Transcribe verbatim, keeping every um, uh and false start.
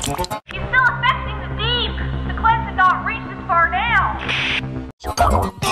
She's still affecting the deep. The cleanse had not reached this far down.